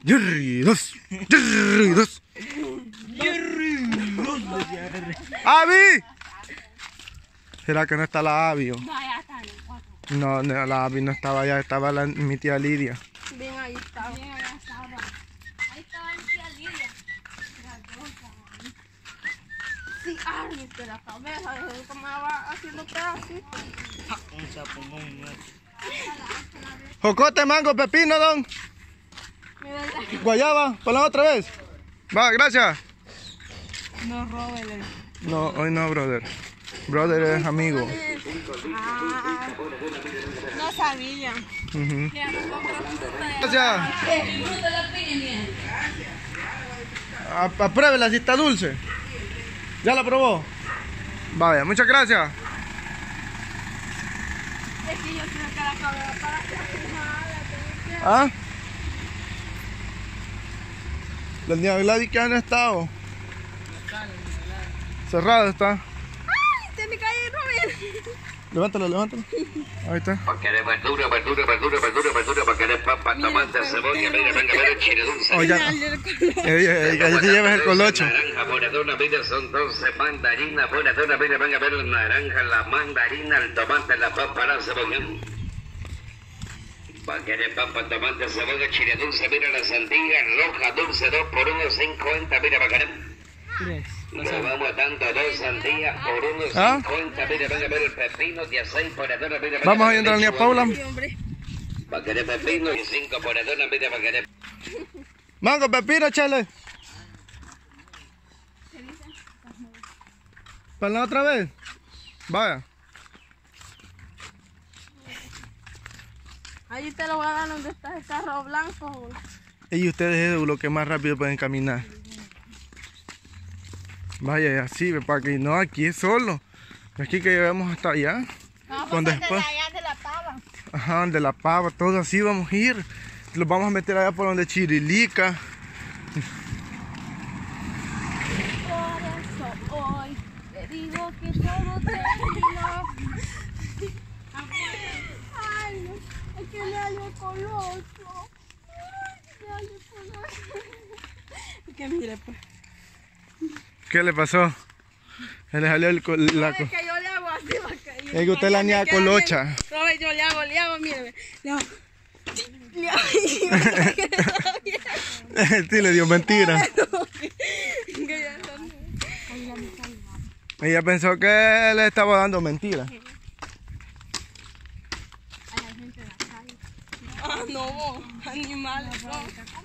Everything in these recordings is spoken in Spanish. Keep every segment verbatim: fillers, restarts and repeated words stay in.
Yerridos, yerridos. ¡Abi! ¿Será que no está la Abi? No, ya está en el cuarto. No, no, la Abi no estaba allá, estaba la, mi tía Lidia. Bien, ahí estaba. Bien, allá estaba. Ahí estaba mi tía Lidia. La cosa. Sí, ay, de la cabeza, de cómo va haciendo pedacitos. Un sapumón, ¿no? Jocote, mango, pepino, don. Guayaba, para la otra vez. Va, gracias. No roben. No, hoy no, brother. Brother es amigo. Ah, no sabía. Uh-huh. Ya no compro fruta. Gracias. A- Apruébela si está dulce. ¿Ya la probó? Vaya, muchas gracias. Es que yo quiero que la cabeza para que se ¿Ah? Los niños Gladys que han estado. Cerrado está. ¡Ay! Se me cayó Robin. Levántalo, levántalo. Ahí está. Para que de verdura, verdura, verdura, verdura, verdura, para que de papa, tomate, cebolla, mira, venga, mira, chile dulce. Oye, ahí te llevas el colocho. Naranja, moradona, mira, son doce mandarinas, moradona, mira, venga, ver la naranja, la mandarina, el tomate, la papa, la cebolla. Para que de papa, tomate, cebolla, chile dulce, mira, la sandía roja, dulce, dos por uno, cincuenta, mira, para que nos vamos dando dos sandías por uno ¿Ah? cincuenta, mira, venga, ver el pepino, dieciséis por moradona, mira, venga, Vamos a ir a la niña Paula. para que de pepino y cinco por moradona, mira, para que de... Mango, pepino, chale. ¿Para la otra vez? Vaya. Ahí te lo voy a dar donde está el carro blanco. Y ustedes es lo que más rápido pueden caminar. Vaya, y así, ve, para que no, aquí es solo. Aquí que llevamos hasta allá. Vamos Cuando a pasar después, de allá de la pava. ajá, de la pava, todo así vamos a ir. Los vamos a meter allá por donde Chirilica. Por eso hoy te digo que todo terminó. Ay, no, es que le hallo coloso. Ay, le hallo coloso. Es que mire, pues. ¿Qué le pasó? Se le salió el col- la No, co- es que yo le hago así para que... Es que usted la niña colocha. No, yo le hago, le hago, mire. Le hago... Le hago y para que todo bien. Sí, le dio mentira. Que ya está- Ella pensó que le estaba dando mentira. Ah, no, animales, no.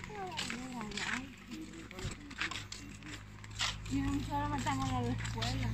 A la escuela.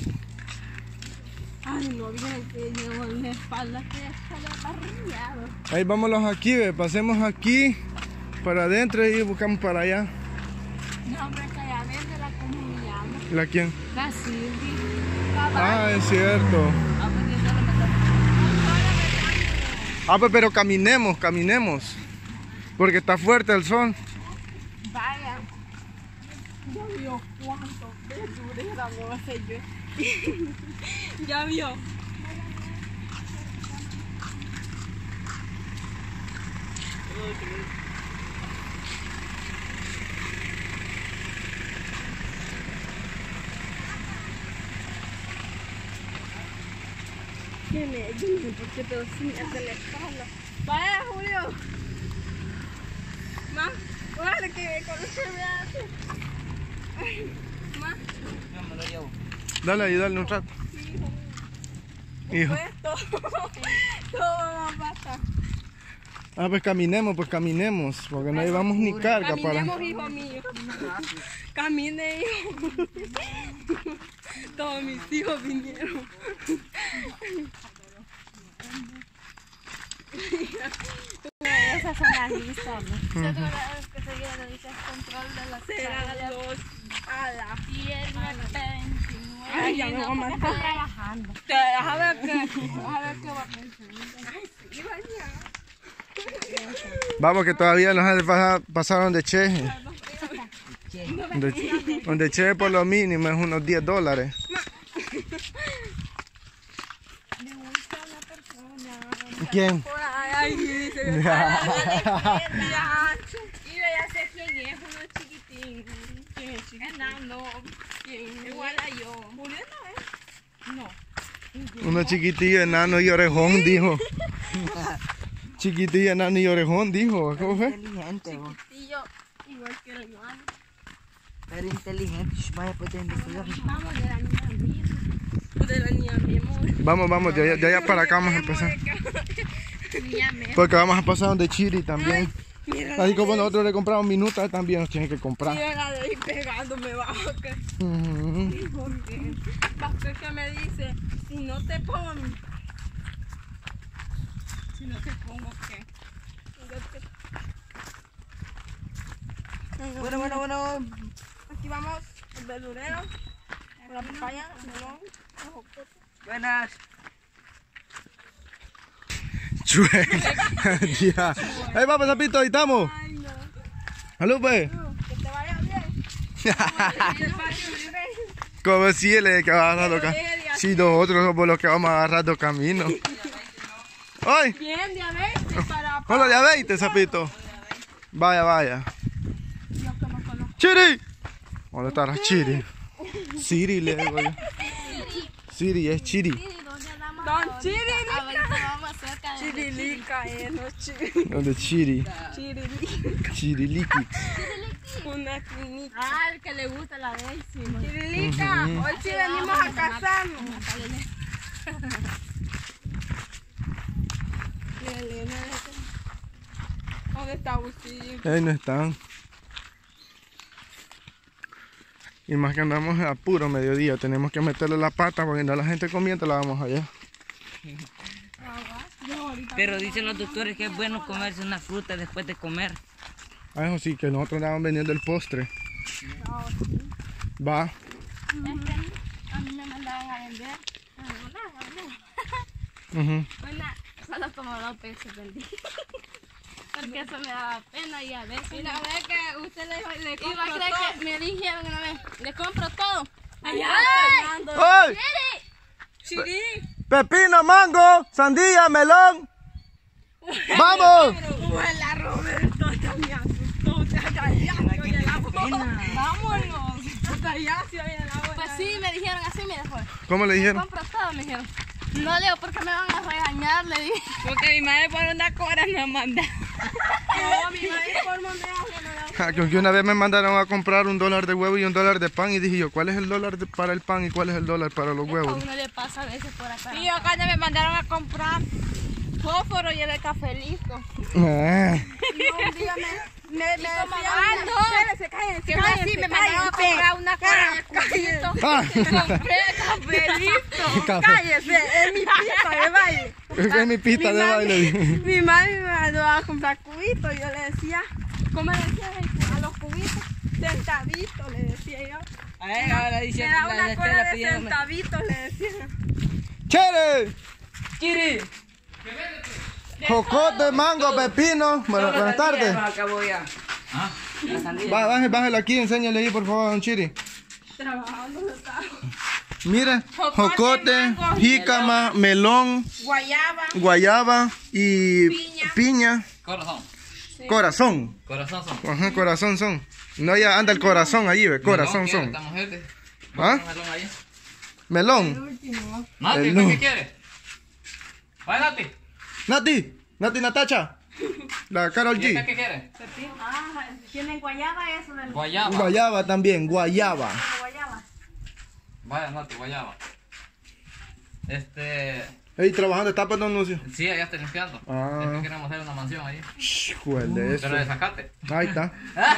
Ay, no, miren que llevo en la espalda que está aparrillado. Ahí vámonos aquí, ve, pasemos aquí para adentro y buscamos para allá. No, hombre, que allá vende la comunidad. ¿La quién? La Silvi. Ah, es cierto. Ah, pues yo solo me tomo. Ah, pues pero caminemos, caminemos. Porque está fuerte el sol. Vaya. Ya vio cuánto verdurera me va a hacer yo. Ya vio. ¿Qué me ayuda? Porque te enseñas de la espalda. Vaya, Julio. Ma, ojalá que con eso me hace. Ay, ma, Yo me lo llevo. Dale ahí, dale un rato. Hijo. pues todo, todo va a pasar. Ah, pues caminemos, pues caminemos. Porque no llevamos ni carga para... Caminemos, hijo mío. Camine, hijo. Todos mis hijos vinieron. Esas son las listas, ¿no? Que seguía le dices control de la será los a la viernes veintinueve. Ay, ya me voy a matar. Está trabajando. A ver qué, a ver qué va a pensar. Ay, sí, vaya. Vamos que todavía nos hace pasar, pasar donde Che. Donde, donde Che por lo mínimo es unos diez dólares. Me gusta la persona. ¿Quién? Por ahí, dice. Mira, ya se enano. Igual a yo. Juliana, ¿eh? No. Uno chiquitillo, enano y orejón, dijo. Chiquitillo, enano y orejón, dijo. ¿Cómo fue? Inteligente, vos. Chiquitillo, igual que el enano. Pero inteligente. Vaya, pues te investigar. Vamos de la niña misma. De la niña misma. Vamos, vamos, de allá, de allá para acá vamos a empezar. Niña misma. Porque vamos a pasar donde Chiri también. Así como nosotros le compramos minutas, también nos tienen que comprar. Mira de ahí pegándome bajo que. Ujú. Porque Pastor que me dice, si no te pongo, si no te pongo qué. Bueno, bueno, bueno. Aquí vamos, el verdurero, la papaya, el melón, el jocote. Buenas. Chue. Ya. Ahí vamos, sapito, ahí estamos. Ay, no. Salud, pues. Que te vaya bien. Que te vaya bien. Como si él es el que va agarrando camino. Si nosotros somos los que vamos agarrando camino. ¡Ay! Bien, diabetes para... Hola, diabetes, sapito. Vaya, vaya. ¡Chiri! ¿Dónde estará Chiri? Siri, le digo yo. Siri, es Chiri. Don Chirilica. Vamos cerca de Chirilica, eh, no Chiri. ¿Dónde es Chiri? Chirilica. Chiriliki. Una clínica. Ah, el que le gusta la Daisy. Chirilica, hoy sí venimos a casarnos. ¿Dónde está Agustín? Ahí no están. Y más que andamos a puro mediodía, tenemos que meterle la pata porque no la gente comiendo, la vamos allá. Pero dicen los doctores que es bueno comerse una fruta después de comer. Ah, eso sí, que nosotros andábamos vendiendo el postre. Va. A mí me mandaban a vender. Ujú. Una, solo como dos pesos vendí. Porque eso me daba pena y a veces. Y la vez que usted le dijo, le compro todo. Iba a creer que me dijeron una vez, le compro todo. Allá. ¡Ay! Chiri. Pepino, mango, sandía, melón. ¡Vamos! Hola, Roberto, ya me asustó. Ya, ya, vámonos. Hasta ya se oye la buena. Pues sí, me dijeron así, mira, pues. ¿Cómo le dijeron? Compro todo, me dijeron. No le digo porque me van a regañar, le dije. Porque mi madre por una cobra me manda. No, mi madre por moneda. Con que una vez me mandaron a comprar un dólar de huevo y un dólar de pan y dije yo, ¿cuál es el dólar de- para el pan y cuál es el dólar para los A huevos? uno le pasa a veces por acá. Y acá ya me mandaron a comprar fósforo y el café listo. Ah. Y un día me, me, me decían, ah, no, espérense, cállense, cállense, me mandaron a comprar una caja de cafecito. Ah. Compré café listo. Café. Cállese, es mi pista de baile. Es mi pista de madre- baile. dije. Mi madre me mandó a comprar cubitos y yo le decía, ¿cómo le decía a los cubitos? Centavitos, le decía yo. A ver, ahora Me dice da la una de cola Estela de pidiéndome. centavitos, le decía. ¡Chere! Chiri. Jocote, mango, pepino. Bueno, buenas tardes. Acabó ya. ¿Ah? La sandía. Va, baje, bájelo aquí, enséñale ahí por favor a don Chiri. Trabajando no está. Mire, Jocote, jocote, mango, jícama, melón, Guayaba. guayaba y Piña. piña. Corazón. Corazón. Corazón son. Ajá, corazón son. No, ya anda el corazón allí, ve. Corazón Melón, ¿quiere son. esta mujer? ¿Ah? Melón ahí. Melón. Nati, El ¿usted no. qué quiere? Vaya, Nati. Nati. Nati Natacha. La Karol ¿Y usted G. qué quiere? Ah, tienen guayaba eso del Guayaba. Guayaba también, guayaba. guayaba. Vaya, Nati, guayaba. Este... Ey, trabajando, está para anuncio. Sí, allá está limpiando. Ah. Es que queremos hacer una mansión ahí. Juele eso. Pero de zacate. Ahí está.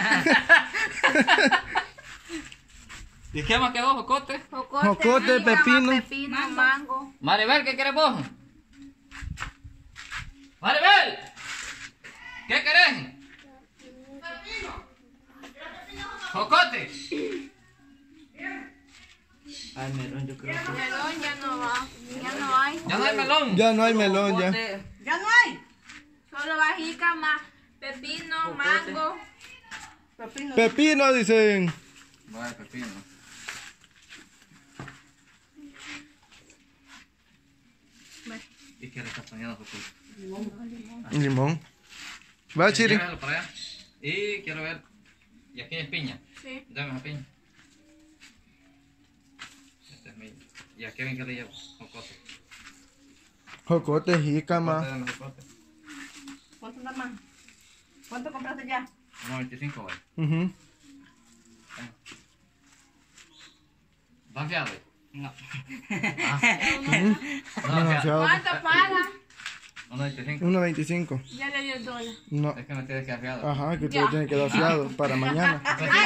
¿Y qué más quedó, Jocote? Jocote, Jocote, jícama, pepino. pepino, mango. Maribel, ¿qué querés vos? Maribel, ¿qué querés? Jocote. Ay, melón, yo creo que... Melón ya no va, ya no hay. Ya no hay melón. Ya no hay melón, ya. Jocote. Ya no hay. Solo va jícama, pepino, mango. Pepino. Pepino, dicen. Vaya, pepino. ¿Y qué le estás poniendo, Jocote? Limón. Va, Chiri. Llévalo para allá. Y quiero ver... ¿Y aquí hay piña? Sí. Dame la piña. ¿Y a Kevin qué le llevo? Jocote. Jocote, jícama. ¿Cuánto nada más? ¿Cuánto compraste ya? uno veinticinco, güey. Uh ¿Van fiados? No. ¿Cuánto paga? uno veinticinco. uno veinticinco. Ya le dio el dólar. No. Es que me tienes que dar fiado. Ajá, que usted tiene que dar fiado para mañana.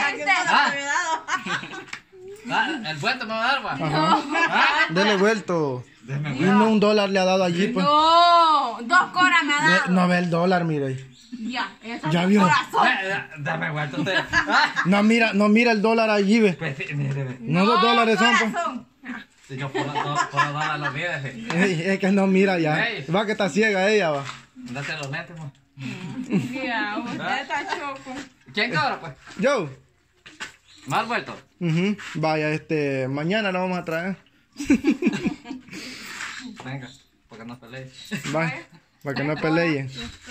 Ah, el vuelto me va a dar, va. Ajá. Dele vuelto. Déjame Y no un dólar le ha dado allí, pues. No, dos coras me ha Ve- dado. No ve el dólar, mire. Ya, eso Ya es vio. corazón. Dame vuelto usted. Ah. No mira, no mira el dólar allí, ve. Pues sí, mire, ve. No, dos dólares son, pues. corazón. Si yo por por- por dólar los días, Ey, es que no mira ya. Ey. Va que está ciega ella, va. date los lentes, pues. Ya, usted está choco. ¿Quién cobra, pues? Yo. Mal vuelto. Ujú. Vaya, este, mañana lo vamos a traer. Venga, porque no pelees. Vaya, para que no peleen.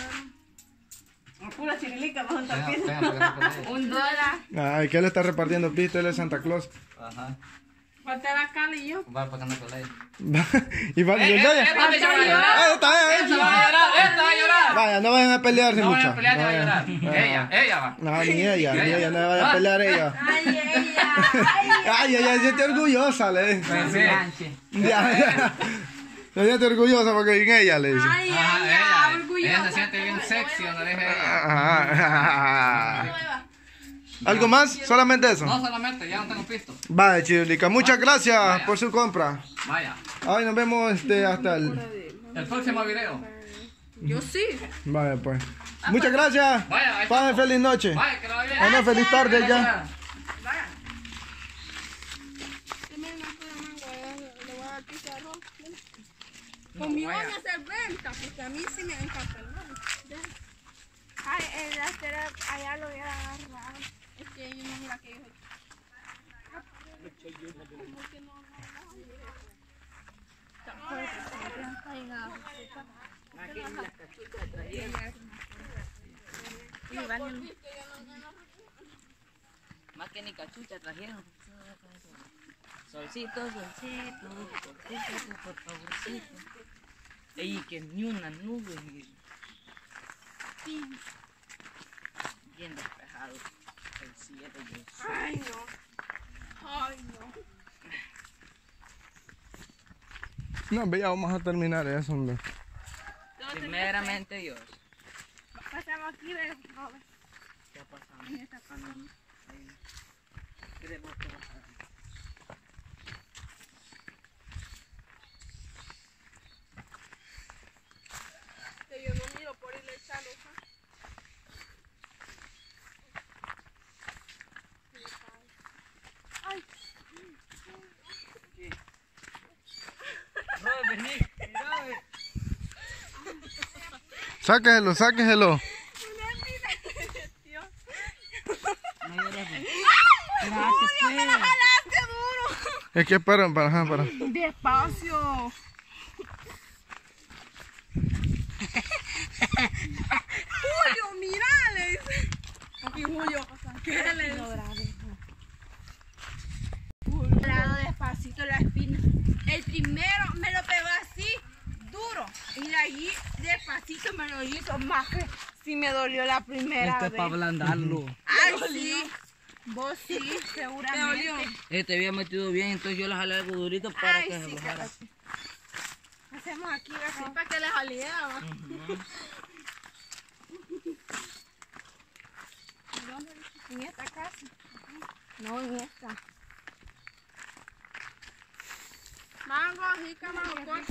Pura chirilica, vamos a Venga, estar venga, porque no pelees. Un dólar. Ay, que él está repartiendo pistas, él es Santa Claus. Ajá. Falta la Cali y yo. Va, para que no pelees. Y va, y el de ella. esta me llama a Ah, llorar. está bien. Esta va a llorar, esta va a llorar. Vaya, no vayan a pelearse No voy mucho. a pelear, te va a vayan. llorar. Ella, ella va. No, ni ella, ni ella, no vaya a pelear ella. Ay, ella. Ay, ella se siente orgullosa, le dice. Pues sí. Ya, ya. Se siente orgullosa porque en ella le dice. Ay, Ajá, ella. ella. Orgullosa. Ella se siente bien sexy cuando le dije ella. Ajá. ¿Algo más? ¿Solamente eso? No solamente, ya no tengo pisto. Vale, Chirilica, muchas gracias por su compra. Vaya. Ay, nos vemos este, hasta el... El próximo video. Yo sí. Vale, pues. Muchas gracias. Vaya, ahí Pasen está. feliz noche. Vaya, que lo vaya bien. Bueno, feliz tarde ya. Conmigo van a hacer venta, porque a mí sí me encanta el nombre. Ay, el acero allá lo hubiera agarrado. Es que yo no mira que yo. ¿Cómo que no? Más que ni cachucha trajeron. Solcito, solcito, solcito, por favorcito. Ey, que ni una nube. Bien despejado el cielo y el sol. Ay, no. Ay, no. No, ve, ya vamos a terminar eso, hombre. Primeramente Dios. Pasamos aquí de Robert. ¿Qué ha pasado? Ahí. Queremos trabajar. Que yo no miro por irle echando. Ay. Robert, vení. Robert. Sáqueselo, sáqueselo. No llores, pues. ¡Me la jalaste duro! Es que para, para, ajá, para. ¡Despacio! ¡Julio, mira! Le dice. Aquí, Julio. ¿Qué le dice? Julio. Despacito la espina. El primero me lo pegó así, duro. Y de allí, despacito me lo hizo más que si me dolió la primera Esto es vez. para ablandarlo. Ay, sí. Vos sí, seguramente. Eh, te había metido bien, entonces yo le jalé algo durito para Ay, que se sí, bajara. que- Hacemos aquí así para que les aliera. ¿Dónde? ¿En esta casa? No, en esta. Mango, jícama, jocote.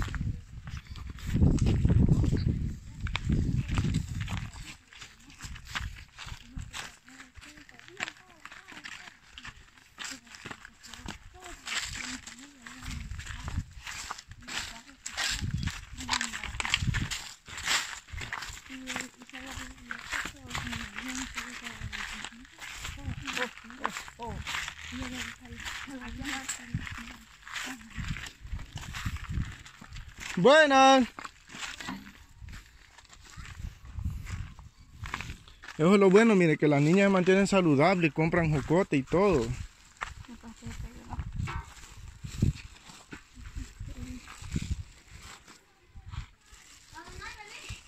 Buenas. Eso es lo bueno, mire, que las niñas se mantienen saludables, compran jocote y todo.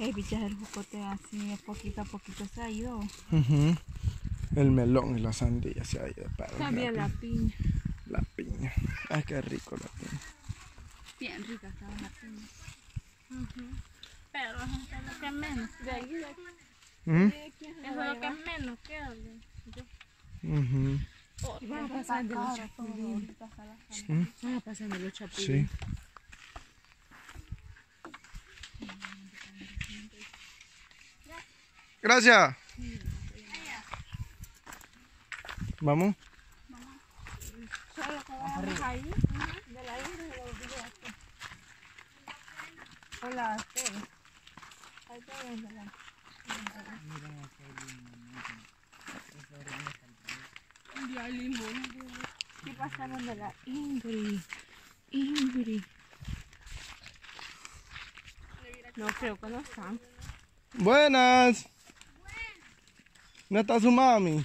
El bicho del jocote así, poquito a poquito se ha ido. Ujú. El melón y la sandía se ha ido para También la piña. La piña. Ay, qué rico la piña. Bien rica estaba la piña. Pero eso es lo que menos. De ahí, de aquí. ¿Mm? Eso es lo que menos queda. Ujú. Van pasando los chapulines. ¿Mm? Van pasando los chapulines. Sí. Gracias. Vamos. Solo que vamos ahí, de la isla de los videos. Hola, sí. Ahí te ven de la... Ya limón. ¿Qué pasaron de la Ingrid? Ingrid. No creo que no están. Buenas. ¿No está su mami?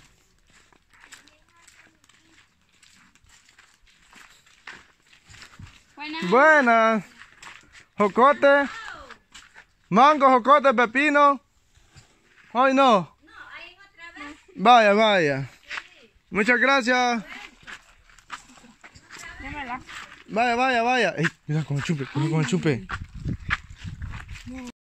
Buenas. Buenas. Jocote. Mango, jocote, pepino. Hoy no. Vaya, vaya. Muchas gracias. Démela. Vaya, vaya, vaya. Ey, mira con el chupe, cuidado con el chupe.